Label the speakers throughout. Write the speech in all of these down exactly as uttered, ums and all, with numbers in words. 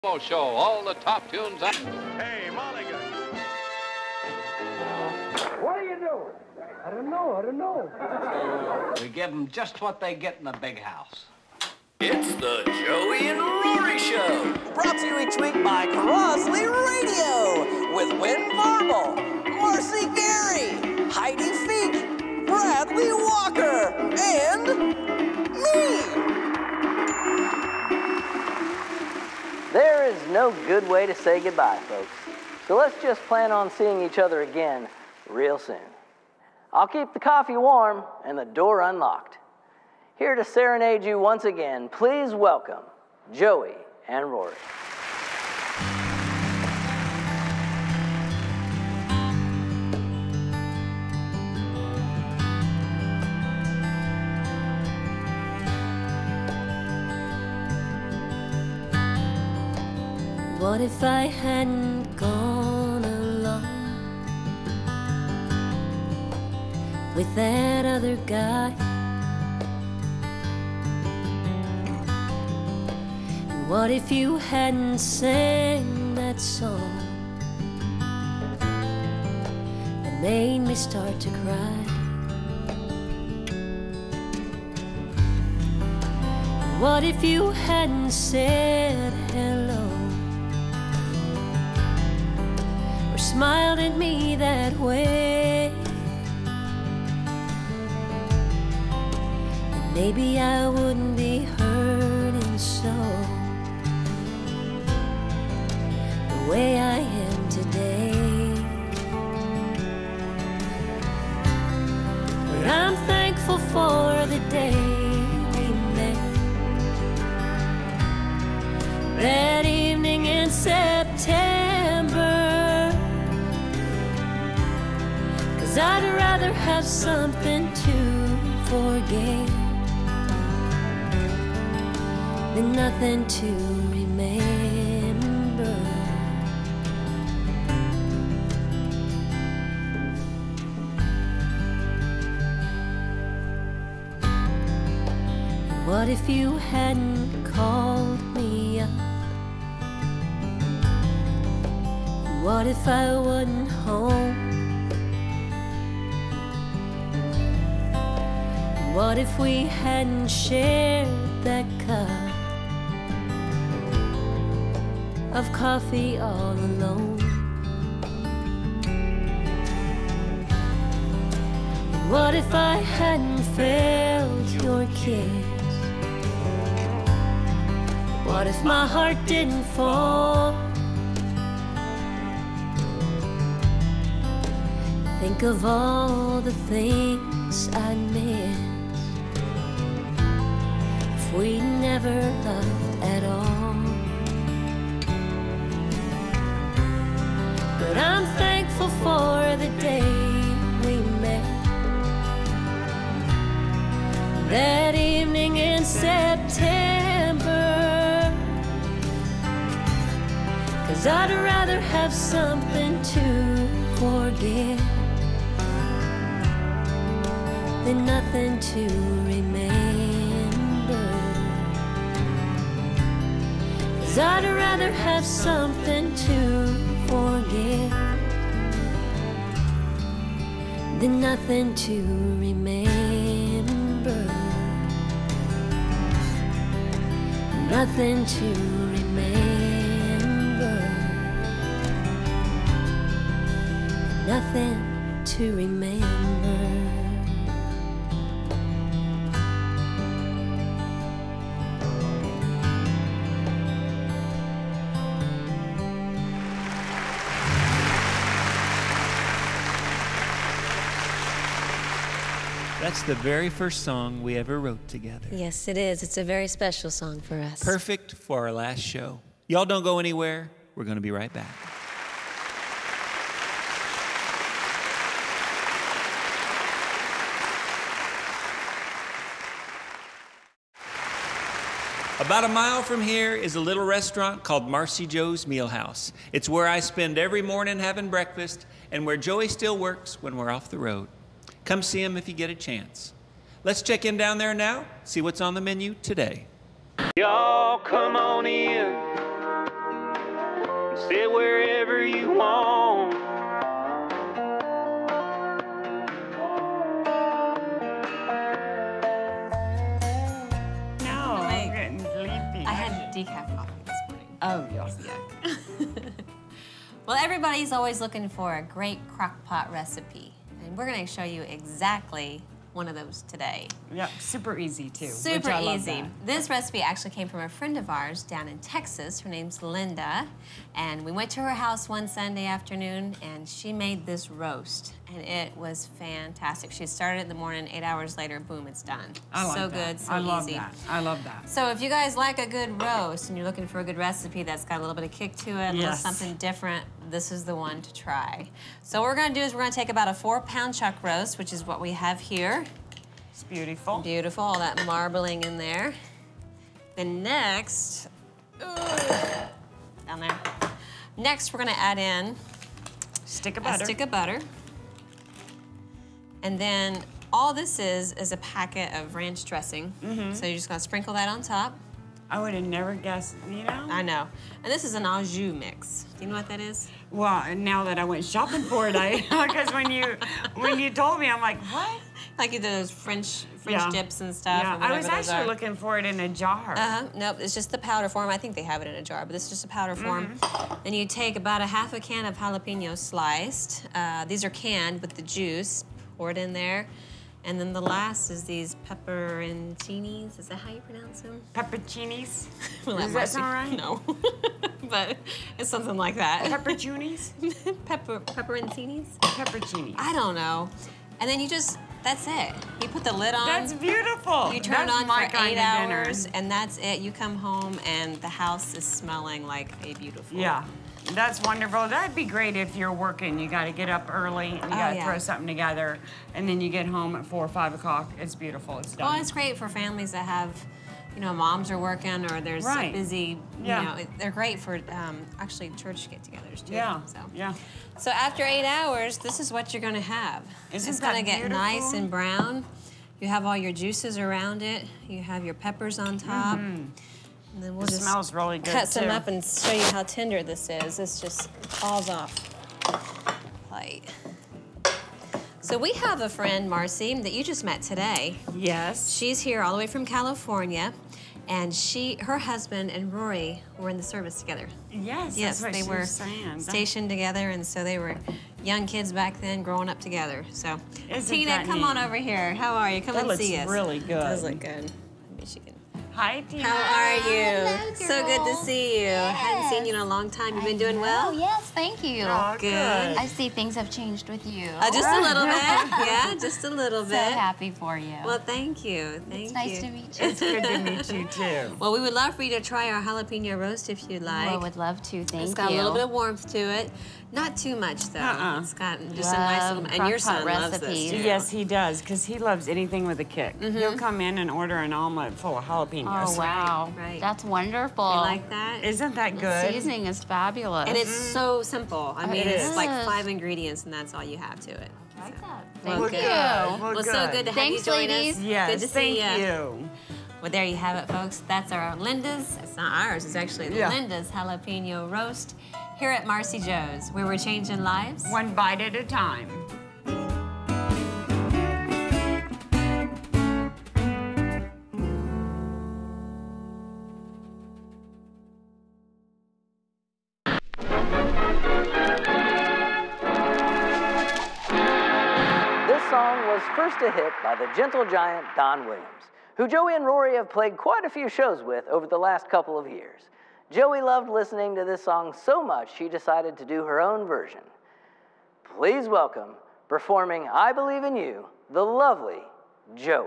Speaker 1: Show, all the top tunes.
Speaker 2: Hey, Mulligan.
Speaker 3: What are you doing? I don't know, I don't know.
Speaker 4: We give them just what they get in the big house.
Speaker 5: It's the Joey and Rory Show.
Speaker 6: Brought to you each week by tirelessly Radio with Wynn Varble, Marcy Gary, Heidi Feek, Bradley Walker, and me. There is no good way to say goodbye, folks. So let's just plan on seeing each other again real soon. I'll keep the coffee warm and the door unlocked. Here to serenade you once again, please welcome Joey and Rory.
Speaker 7: What if I hadn't gone along with that other guy? And what if you hadn't sang that song that made me start to cry? And what if you hadn't said hello? Smiled at me that way, and maybe I wouldn't be hurting so the way I am today. But I'm thankful for the day we met, that evening in September. I'd rather have something to forget than nothing to remember. And what if you hadn't called me up? And what if I wasn't home? What if we hadn't shared that cup of coffee all alone? And what if I hadn't felt your kiss? What if my heart didn't fall? Think of all the things I'd miss if we never loved at all. But I'm thankful for the day we met, that evening in September. 'Cause I'd rather have something to forget than nothing to remember. 'Cause I'd rather have something to forget than nothing to remember. Nothing to remember. Nothing to remember.
Speaker 8: That's the very first song we ever wrote together.
Speaker 7: Yes, it is. It's a very special song for us.
Speaker 8: Perfect for our last show. Y'all don't go anywhere. We're going to be right back. About a mile from here is a little restaurant called Marcy Jo's Meal House. It's where I spend every morning having breakfast and where Joey still works when we're off the road. Come see him if you get a chance. Let's check in down there now, see what's on the menu today.
Speaker 2: Y'all come on in. sit wherever you want.
Speaker 9: No, I'm getting sleepy.
Speaker 10: I had decaf coffee this morning.
Speaker 9: Oh, yes.
Speaker 10: Yeah. Well, everybody's always looking for a great crock pot recipe, and we're gonna show you exactly one of those today.
Speaker 9: Yeah, super easy too.
Speaker 10: Super
Speaker 9: which I love
Speaker 10: easy.
Speaker 9: that.
Speaker 10: This recipe actually came from a friend of ours down in Texas. Her name's Linda, and we went to her house one Sunday afternoon, and she made this roast, and it was fantastic. She started it in the morning, eight hours later, boom, it's done.
Speaker 9: I like
Speaker 10: so
Speaker 9: that.
Speaker 10: good, so
Speaker 9: I love
Speaker 10: easy.
Speaker 9: that. I love that.
Speaker 10: So if you guys like a good roast and you're looking for a good recipe that's got a little bit of kick to it, a little
Speaker 9: Yes.
Speaker 10: something different, this is the one to try. So what we're gonna do is we're gonna take about a four pound chuck roast, which is what we have here.
Speaker 9: It's beautiful.
Speaker 10: Beautiful, all that marbling in there. Then next, ooh, down there. Next, we're gonna add in
Speaker 9: stick of
Speaker 10: a
Speaker 9: butter.
Speaker 10: stick of butter. And then all this is is a packet of ranch dressing.
Speaker 9: Mm-hmm.
Speaker 10: So you're just gonna sprinkle that on top.
Speaker 9: I would have never guessed, you know?
Speaker 10: I know. And this is an au jus mix. Do you know what that is?
Speaker 9: Well, and now that I went shopping for it, I because when you when you told me, I'm like, what?
Speaker 10: Like those French French
Speaker 9: Yeah.
Speaker 10: dips and stuff.
Speaker 9: Yeah,
Speaker 10: or
Speaker 9: I
Speaker 10: whatever
Speaker 9: was
Speaker 10: those
Speaker 9: actually
Speaker 10: are.
Speaker 9: looking for it in a jar.
Speaker 10: Uh-huh. Nope, it's just the powder form. I think they have it in a jar, but it's just a powder form.
Speaker 9: Mm-hmm.
Speaker 10: Then you take about a half a can of jalapenos sliced. Uh, these are canned with the juice. Pour it in there. And then the last is these pepperoncinis. Is that how you pronounce them?
Speaker 9: Pepperoncinis.
Speaker 10: We'll let
Speaker 9: Does that
Speaker 10: Marcy-
Speaker 9: sound right?
Speaker 10: No. But it's something like that.
Speaker 9: Pepperoncinis?
Speaker 10: Pepper, pepperoncinis?
Speaker 9: Pepperoncinis.
Speaker 10: I don't know. And then you just, that's it. You put the lid on.
Speaker 9: That's beautiful.
Speaker 10: You turn
Speaker 9: That's
Speaker 10: it on
Speaker 9: my
Speaker 10: for
Speaker 9: kind
Speaker 10: eight
Speaker 9: of dinner.
Speaker 10: hours, and that's it. You come home, and the house is smelling like a beautiful.
Speaker 9: Yeah, that's wonderful. That'd be great if you're working. You got to get up early, and you
Speaker 10: Oh,
Speaker 9: got to
Speaker 10: yeah.
Speaker 9: throw something together, and then you get home at four or five o'clock. It's beautiful. It's done.
Speaker 10: Well, it's great for families that have, you know, moms are working or there's
Speaker 9: Right.
Speaker 10: a busy,
Speaker 9: Yeah.
Speaker 10: you know, it, they're great for um, actually church get-togethers too.
Speaker 9: Yeah,
Speaker 10: So.
Speaker 9: yeah.
Speaker 10: So after eight hours, this is what you're gonna have.
Speaker 9: Isn't
Speaker 10: it's
Speaker 9: that
Speaker 10: gonna get
Speaker 9: beautiful?
Speaker 10: nice and brown. You have all your juices around it. You have your peppers on top.
Speaker 9: Mhm.
Speaker 10: And then we'll
Speaker 9: It
Speaker 10: just
Speaker 9: smells really good,
Speaker 10: cut some
Speaker 9: too.
Speaker 10: up and show you how tender this is. This just falls off plate. So we have a friend, Marcy, that you just met today.
Speaker 9: Yes.
Speaker 10: She's here all the way from California, and she, her husband and Rory were in the service together.
Speaker 9: Yes,
Speaker 10: Yes,
Speaker 9: that's what
Speaker 10: they
Speaker 9: she
Speaker 10: were
Speaker 9: was saying.
Speaker 10: stationed together, and so they were young kids back then, growing up together. So,
Speaker 9: Isn't
Speaker 10: Tina,
Speaker 9: that
Speaker 10: come
Speaker 9: neat?
Speaker 10: on over here. How are you? Come
Speaker 9: That
Speaker 10: and
Speaker 9: looks
Speaker 10: see us.
Speaker 9: really good.
Speaker 10: It does look good. Maybe she can.
Speaker 9: Hi, Tina.
Speaker 10: How are you?
Speaker 11: Hello,
Speaker 10: So good to
Speaker 11: girls.
Speaker 10: see you. Hadn't seen you in a long time. You've been doing well?
Speaker 11: Oh, yes, thank you.
Speaker 9: Oh,
Speaker 10: Good.
Speaker 11: I see things have changed with you.
Speaker 10: Uh, just a little bit. Yeah, just a little
Speaker 11: So
Speaker 10: bit.
Speaker 11: happy for you.
Speaker 10: Well, thank you. Thank
Speaker 11: it's
Speaker 10: you.
Speaker 11: nice to meet you.
Speaker 9: It's good to meet you, too.
Speaker 10: Well, we would love for you to try our jalapeno roast if you'd like.
Speaker 11: I would love to. Thank
Speaker 10: It's got
Speaker 11: you.
Speaker 10: a little bit of warmth to it. Not too much, though.
Speaker 9: Uh-uh.
Speaker 10: It's got just a nice
Speaker 11: Love
Speaker 10: little... And your
Speaker 11: crock pot
Speaker 10: son loves this,
Speaker 11: recipes.
Speaker 10: too.
Speaker 9: Yes, he does, because he loves anything with a kick.
Speaker 10: Mm-hmm.
Speaker 9: He'll come in and order an omelet full of jalapenos.
Speaker 11: Oh, wow.
Speaker 10: right.
Speaker 11: That's wonderful.
Speaker 10: You like that?
Speaker 9: Isn't that
Speaker 11: The
Speaker 9: good?
Speaker 11: seasoning is fabulous.
Speaker 10: And it's so simple. I mean,
Speaker 9: It
Speaker 10: it's
Speaker 9: is.
Speaker 10: like five ingredients, and that's all you have to it.
Speaker 11: I like that.
Speaker 10: Well,
Speaker 11: Thank
Speaker 10: good.
Speaker 11: you.
Speaker 9: Well,
Speaker 10: Well, so good to have
Speaker 11: Thanks,
Speaker 10: you join
Speaker 11: ladies.
Speaker 10: us.
Speaker 9: Yes,
Speaker 10: Good to
Speaker 9: thank
Speaker 10: see ya.
Speaker 9: you.
Speaker 10: Well, there you have it, folks. That's our Linda's. It's not ours. It's actually
Speaker 9: Yeah.
Speaker 10: Linda's jalapeno roast here at Marcy Jo's, where we're changing lives.
Speaker 9: One bite at a time.
Speaker 6: This song was first a hit by the gentle giant Don Williams, who Joey and Rory have played quite a few shows with over the last couple of years. Joey loved listening to this song so much she decided to do her own version. Please welcome, performing I Believe in You, the lovely Joey.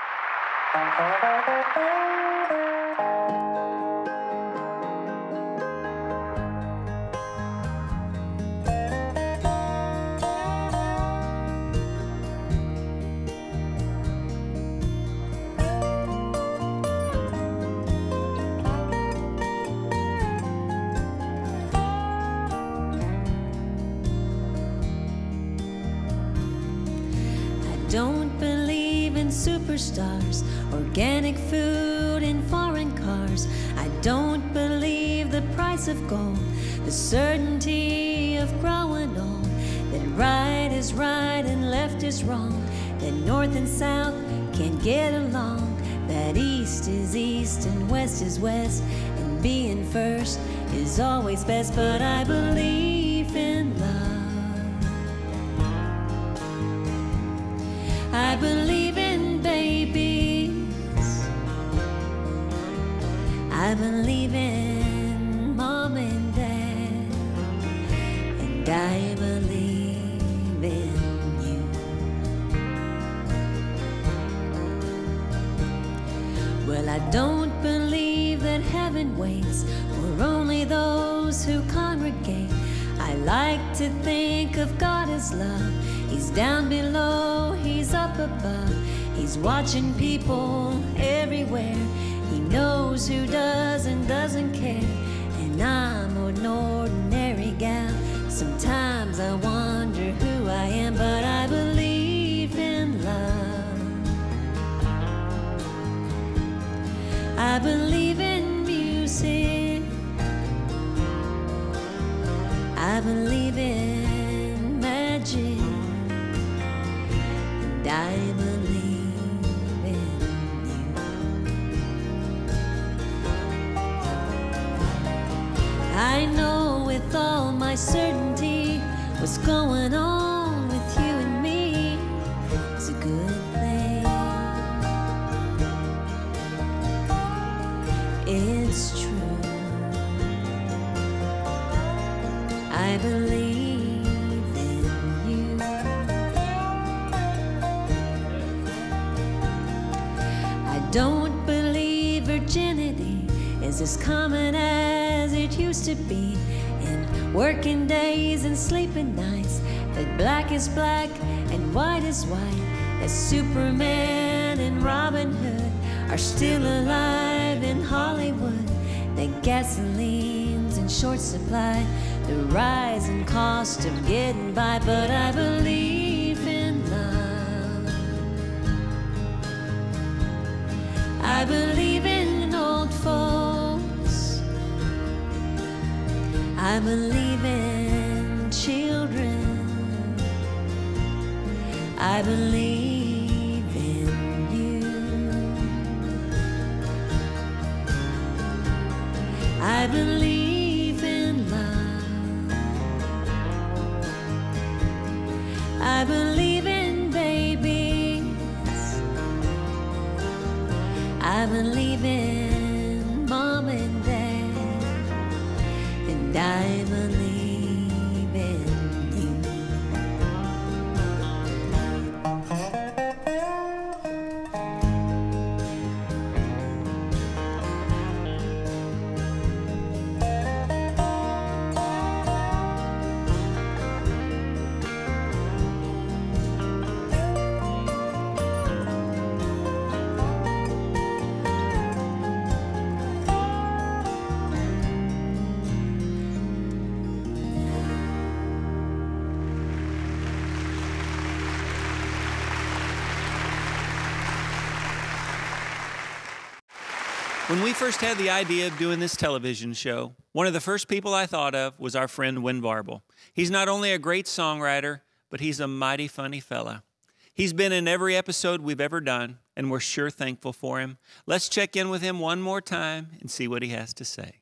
Speaker 7: Don't believe in superstars, organic food and foreign cars. I don't believe the price of gold, the certainty of growing old, that right is right and left is wrong, that north and south can't get along, that east is east and west is west, and being first is always best. But I believe in love, I believe in babies, I believe in mom and dad, and I believe in you. Well, I don't believe that heaven waits for only those who congregate. I like to think of God as love. He's down below, he's up above. He's watching people everywhere. He knows who does and doesn't care. And I'm an ordinary gal. Sometimes I wonder who I am, but I believe in love. I believe in music, I believe in magic, and I believe in you. I know with all my certainty what's going on with you and me is a good thing. It's true. I believe in you. I don't believe virginity is as common as it used to be. In working days and sleeping nights, that black is black and white is white, that Superman and Robin Hood are still alive in Hollywood, that gasoline's in short supply, the rising cost of getting by. But I believe in love, I believe in old folks, I believe in children, I believe in you, I believe in love, I believe in babies, I believe in mom and dad, and I believe in you.
Speaker 8: When we first had the idea of doing this television show, one of the first people I thought of was our friend Wynn Varble. He's not only a great songwriter, but he's a mighty funny fella. He's been in every episode we've ever done, and we're sure thankful for him. Let's check in with him one more time and see what he has to say.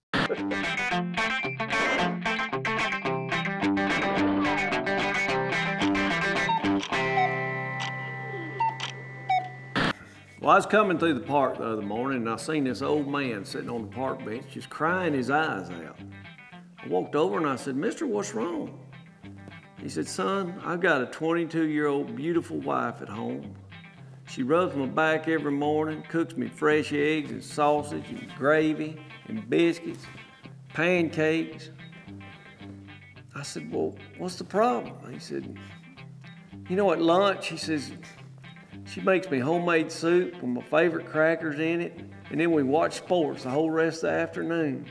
Speaker 12: Well, I was coming through the park the other morning and I seen this old man sitting on the park bench just crying his eyes out. I walked over and I said, "Mister, what's wrong?" He said, "Son, I've got a twenty-two-year-old beautiful wife at home. She rubs my back every morning, cooks me fresh eggs and sausage and gravy and biscuits, pancakes." I said, "Well, what's the problem?" He said, "You know, at lunch," he says, "she makes me homemade soup with my favorite crackers in it, and then we watch sports the whole rest of the afternoon."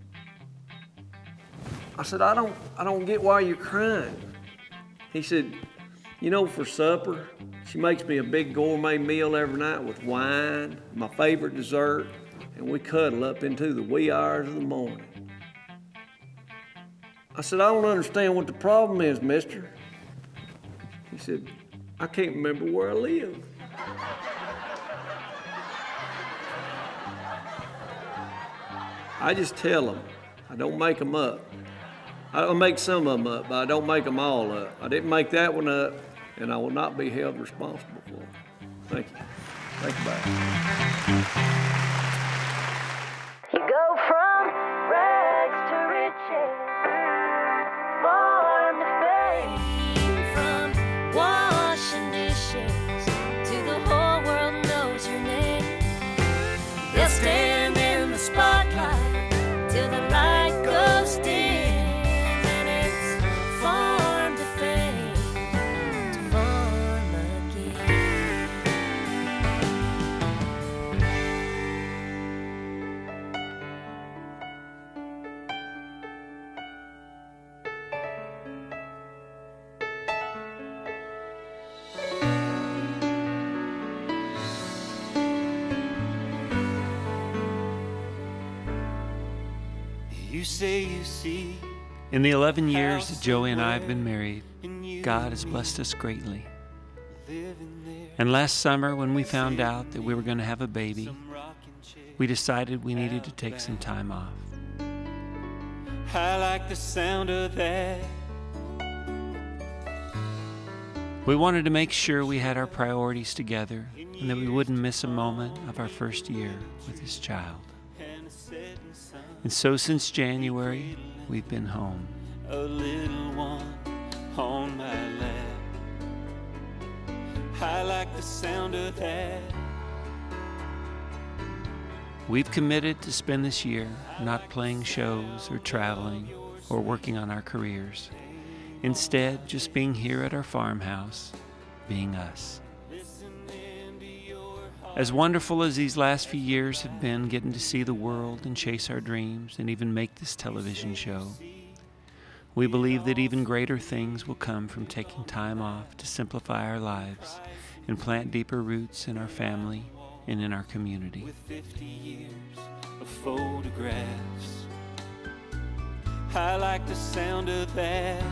Speaker 12: I said, I don't, I don't get why you're crying." He said, "You know, for supper, she makes me a big gourmet meal every night with wine, my favorite dessert, and we cuddle up into the wee hours of the morning. I said, I don't understand what the problem is, mister. He said, I can't remember where I live. I just tell them. I don't make them up. I'll make some of them up, but I don't make them all up. I didn't make that one up, and I will not be held responsible for it. Thank you. Thank you, bye.
Speaker 7: You go from rags to riches, farm to fame, from washing dishes to the whole world knows your name. They'll stand in the spotlight till the light goes dim, and it's farm to fame, to farm again.
Speaker 2: You say you see.
Speaker 8: In the eleven years that Joey and I have been married, God has blessed us greatly. And last summer, when we found out that we were going to have a baby, we decided we needed to take some time off.
Speaker 2: I like the sound of that.
Speaker 8: We wanted to make sure we had our priorities together and that we wouldn't miss a moment of our first year with this child. And so since January, we've been home.
Speaker 2: A little one on my lap. I like the sound of that.
Speaker 8: We've committed to spend this year not playing shows or traveling or working on our careers. Instead, just being here at our farmhouse, being us. As wonderful as these last few years have been, getting to see the world and chase our dreams and even make this television show, we believe that even greater things will come from taking time off to simplify our lives and plant deeper roots in our family and in our community.
Speaker 2: With fifty years of photographs, I like the sound of that.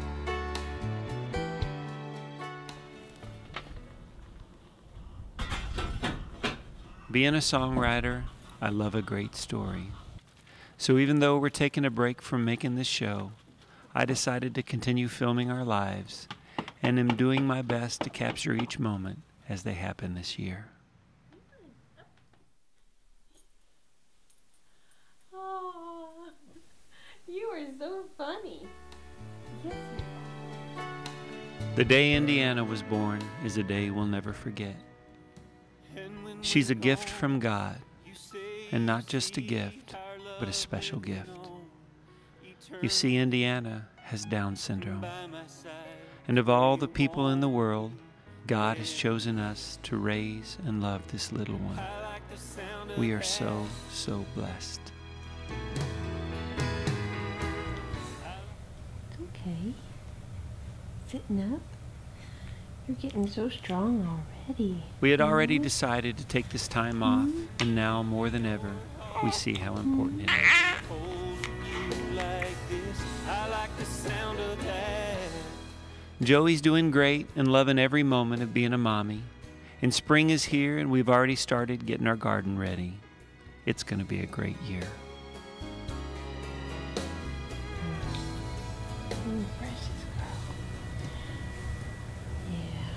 Speaker 8: Being a songwriter, I love a great story. So even though we're taking a break from making this show, I decided to continue filming our lives and am doing my best to capture each moment as they happen this year.
Speaker 13: Oh, you are so funny. Yes, you are.
Speaker 8: The day Indiana was born is a day we'll never forget. She's a gift from God, and not just a gift, but a special gift. You see, Indiana has Down syndrome, and of all the people in the world, God has chosen us to raise and love this little one. We are so, so blessed.
Speaker 13: It's okay. Sitting up. You're getting so strong already.
Speaker 8: We had already decided to take this time off, and now more than ever, we see how important it is. Joey's doing great and loving every moment of being a mommy. And spring is here, and we've already started getting our garden ready. It's going to be a great year.
Speaker 13: Oh, precious girl. Yeah.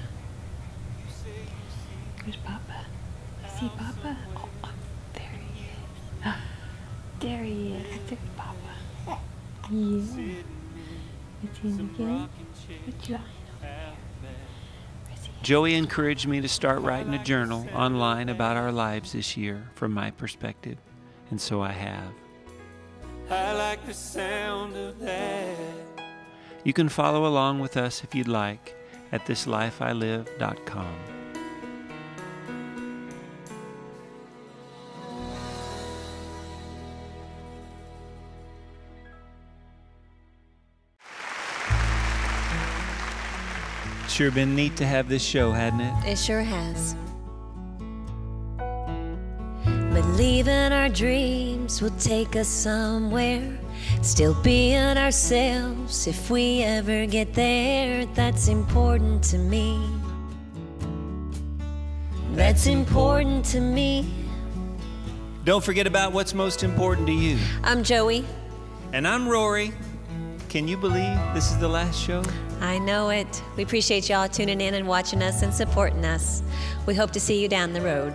Speaker 13: Where's Papa? I see Papa. Oh, oh, there he is. Ah, there he is. There's Papa. Yeah. It's him again. What you eyeing over here? Where's he?
Speaker 8: Joey encouraged me to start writing a journal online about our lives this year from my perspective, and so I have.
Speaker 2: I like the sound of that.
Speaker 8: You can follow along with us if you'd like at this life I live dot com. Sure been neat to have this show, hadn't it?
Speaker 7: It sure has. Believe in our dreams will take us somewhere. Still being ourselves if we ever get there. That's important to me. That's important to me.
Speaker 8: Don't forget about what's most important to you.
Speaker 10: I'm Joey.
Speaker 8: And I'm Rory. Can you believe this is the last show?
Speaker 10: I know it. We appreciate y'all tuning in and watching us and supporting us. We hope to see you down the road.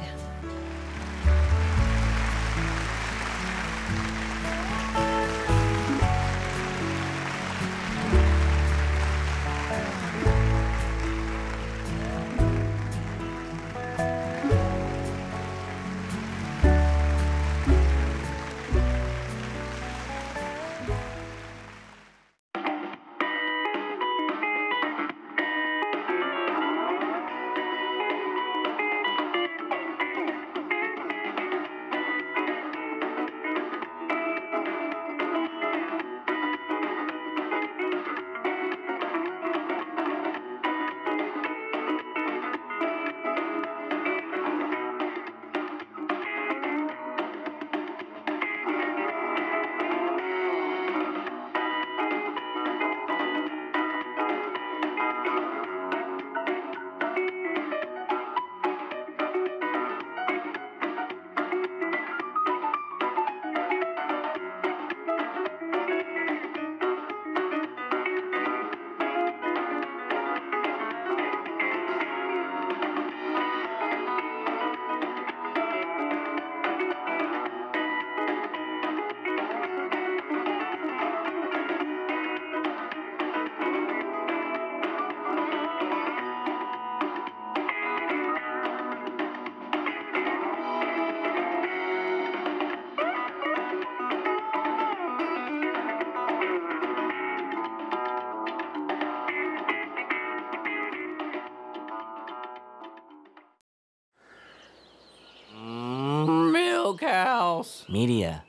Speaker 14: Milk House
Speaker 15: Media.